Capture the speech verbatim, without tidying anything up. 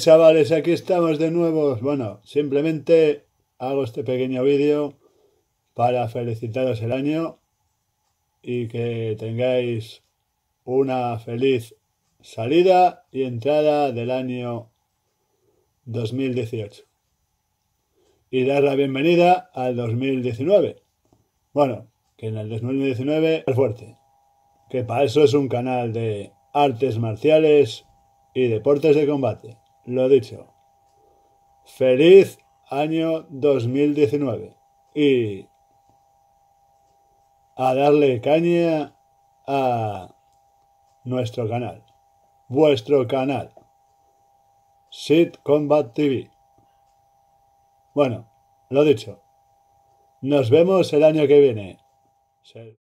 Chavales, aquí estamos de nuevo. Bueno, simplemente hago este pequeño vídeo para felicitaros el año y que tengáis una feliz salida y entrada del año dos mil dieciocho y dar la bienvenida al dos mil diecinueve. Bueno, que en el dos mil diecinueve es fuerte, que para eso es un canal de artes marciales y deportes de combate. Lo dicho, feliz año dos mil diecinueve y a darle caña a nuestro canal, vuestro canal, Sid Combat T V. Bueno, lo dicho, nos vemos el año que viene.